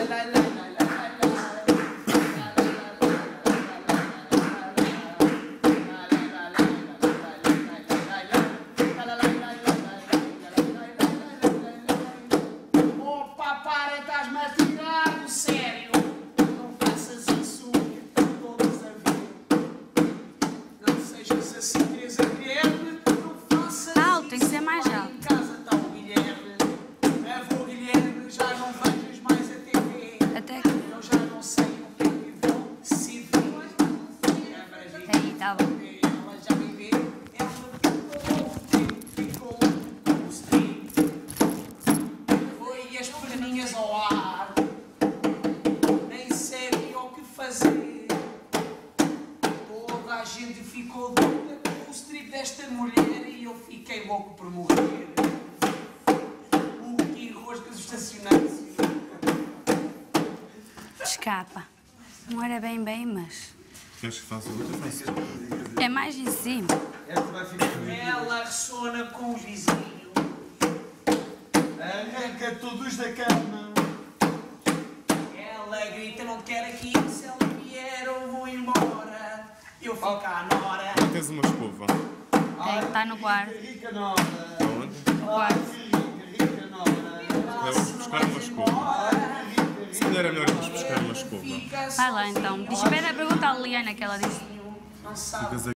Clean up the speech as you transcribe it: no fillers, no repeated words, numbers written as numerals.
Tem que ser mais alto. Em casa está o Guilherme. Avô Guilherme, já não vejas mais a TV. Até que... Eu já não sei o que é que vou se vir. Aí, tá bom. Ela já me vê. Ela ficou com o stream. Foi as perninhas ao ar. Nem sabia o que fazer. Toda a gente ficou doida com o strip desta mulher. E eu fiquei louco por morrer. O que roscas estacionados. Escapa. Não era bem, mas... Queres que faça outra? Faço. É mais em cima. Ela ressona com o vizinho. Arranca todos da cama. Ela grita, não te quero aqui. Se ela vier, eu vou embora. Eu fico à nora. Tens uma escova. Tem, está no quarto. Rica nora. Aonde? No quarto. Rica nora. Vamos buscar uma escova. Se calhar é melhor irmos buscar uma escova. Vai lá então. Espera a pergunta à Liliana que ela disse. Não sabe.